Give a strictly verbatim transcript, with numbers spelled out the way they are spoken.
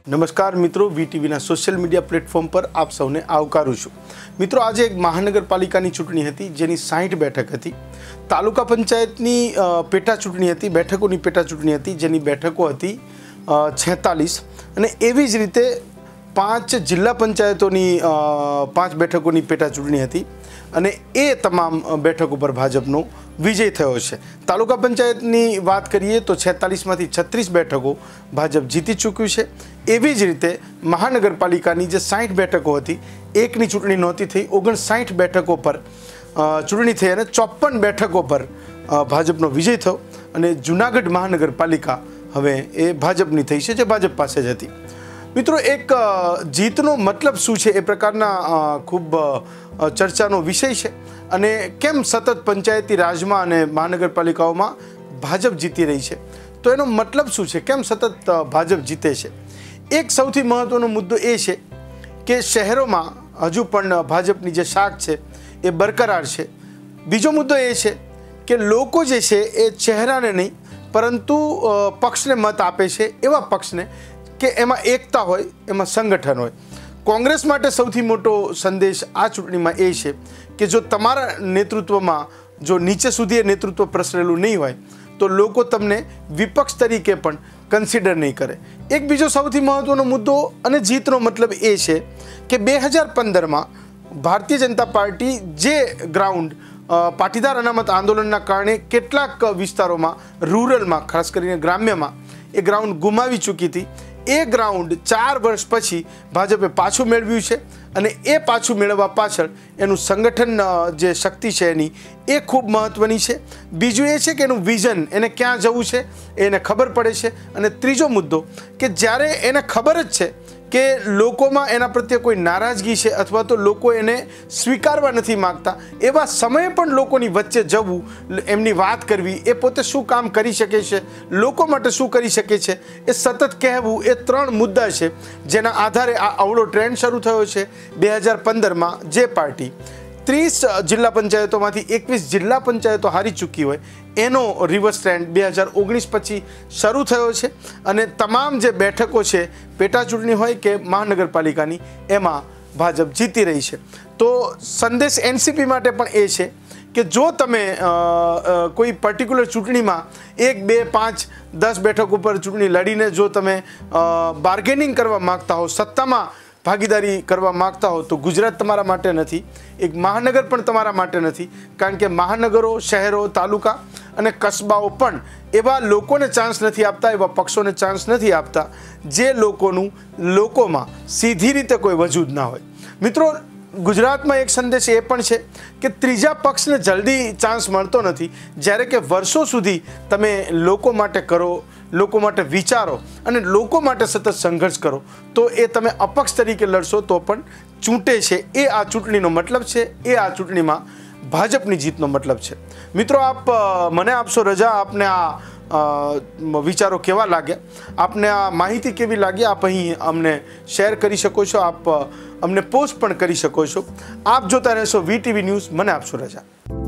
नमस्कार मित्रों, वीटीवीना social media platform पर आप सौने आवकारूं छुं। मित्रों, आज एक महानगरपालिकानी चूंटणी हती जेनी साठ बैठक हती। तालुका पंचायतनी पेटा चूंटणी हती, बैठकोनी पेटा चूंटणी हती जेनी बैठको हती छेतालीस अने एवी ज रीते पांच जिल्ला पंचायतोनी पांच बैठकोनी पेटा चूंटणी हती अने ए तमाम बैठकों पर भाजपनो विजय थयो छे। तालुका पंचायतनी बात करिए तो छेतालीस मांथी छत्रीस बैठकों भाजप जीती चूक्युं छे। एवी ज रीते महानगरपालिकानी जे साठ बैठकों हती, एकनी चूंटणी नहोती थई, ओगणसाठ बैठकों पर चूंटणी थई अने चौप्पन बैठकों पर भाजपनो विजय थयो अने जूनागढ़ महानगरपालिका हवे ए भाजपनी थई छे, जे भाजप पासे ज हती। मित्रों, एक जीतनो मतलब शुं छे ए प्रकारना खूब चर्चानो विषय छे अने केम सतत पंचायती राजमां अने महानगरपालिकाओमां भाजप जीती रही छे, तो एनो मतलब शुं छे, केम सतत भाजप जीते छे। एक सौथी महत्वनो मुद्दो ए छे के शहेरोमां हजू पण भाजपनी जे शाख छे ए बरकरार छे। बीजो मुद्दो ए छे के लोको जे छे ए चेहराने नहीं परंतु पक्षने मत आपे छे, एवा पक्षने के एमां एकता होय, एमां संगठन होय। कांग्रेस माटे सौथी मोटो संदेश आ चूंटणीमां ए छे के जो तमारा नेतृत्वमां जो नीचे सुधी नेतृत्व प्रसरेलुं नहीं होय तो लोको तमने विपक्ष तरीके पण कन्सिडर नहीं करे। एक बीजो सौथी महत्वनो मुद्दो अने जीतनो मतलब ए छे के बे हज़ार पंदर मां भारतीय जनता पार्टी जे ग्राउंड पाटीदार अनामत आंदोलनना कारणे केटलाक विस्तारोमां रूरलमां खास करीने ग्राम्यमां ए ग्राउंड गुमावी चूकी थी, ए ग्राउंड चार वर्ष पछी भाजपे पाछुं मेळव्युं छे अने ए पाछुं मेळववा पाछळ एनुं संगठन जे शक्ति छे एनी ए खूब महत्वनी छे। बीजुं ए छे के एनुं विजन, एने क्यां जवुं छे एने खबर पड़े छे। अने त्रीजो मुद्दो के ज्यारे एने खबर ज छे के लोकोमां एना प्रत्ये कोई नाराजगी छे अथवा तो लोको एने स्वीकारवा नथी मांगता, एवा समये पण लोकोनी वच्चे जवुं, एमनी वात करवी, ए पोते शुं काम करी शके छे, लोको माटे शुं करी शके छे, ए सतत कहेवुं, ए त्रण मुद्दा छे जेना आधारे आ अवळो ट्रेंड शरू थयो छे। बे हज़ार पंदर मां जे पार्टी तीस जिल्ला पंचायतों में एकवीस जिल्ला पंचायतों हारी चूकी होय एनो रिवर्स ट्रेंड बे हज़ार ओगनीस पछी शरू थयो छे अने तमाम जे बैठकों छे पेटा चूंटणी होय के महानगरपालिकानी एमां भाजप जीती रही है। तो संदेश एनसीपी माटे पण ए छे कि जो तमे आ, आ, कोई पर्टिक्युलर चूंटणी में एक बे पांच दस बैठकों पर चूंटणी लड़ीने जो तमे बार्गेनिंग करवा मांगता हो, सत्ता में भागीदारी करवा मांगता हो तो गुजरात तमारा माटे नथी, एक महानगर पण तमारा माटे नथी, कारण के महानगरों, शहरों, तालुका अने कस्बाओं पण एवा लोकोने चांस नथी आपता, एवा पक्षोने चांस नथी आपता जे लोकोनुं लोकोमां सीधी रीते कोई वजूद ना होय। मित्रों, गुजरात में एक संदेश ए पण छे कि त्रीजा पक्ष ने जल्दी चांस मळतो नथी, ज्यारे के वर्षों सुधी तमे लोको माटे करो, लोको माटे विचारो अने लोको माटे सतत संघर्ष करो तो ए तमे अपक्ष तरीके लड़शो तो पण चूंटे छे। ए आ चूंटणीनो मतलब छे, ए आ चूंटणीमां भाजपनी जीतनो मतलब छे। मित्रों, आप मने आपशो रजा, आपने आ विचारों केवा लाग्या, आपने आ माहिती केवी लागी, आप अहीं अमने शेर करी शको छो, आप अमने पोस्ट पण करी शको छो। आप जोता रहेशो वीटीवी न्यूज़। मने आपशो रजा।